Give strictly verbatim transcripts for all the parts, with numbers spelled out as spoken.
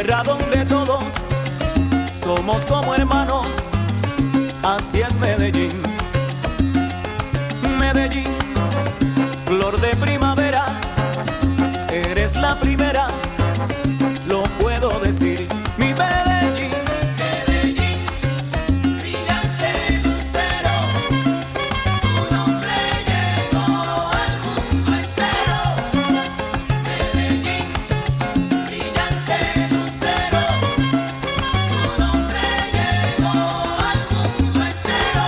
tierra donde todos somos como hermanos, así es Medellín. Medellín, flor de primavera, eres la primera, lo puedo decir. Mi Medellín, Medellín, brillante lucero, tu nombre llegó al mundo entero. Medellín, brillante lucero, tu nombre llegó al mundo entero.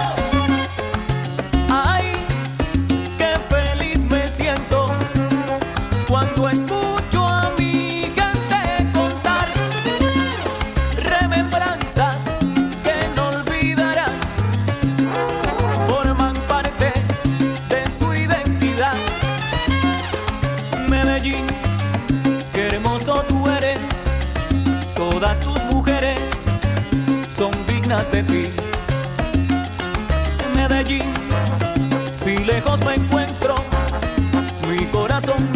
ay, qué feliz me siento cuando escucho a mi gente contar remembranzas que no olvidarán, forman parte de su identidad. Medellín, qué hermoso tú eres, todas tus mujeres son dignas de ti. Medellín, si lejos me encuentro, mi corazón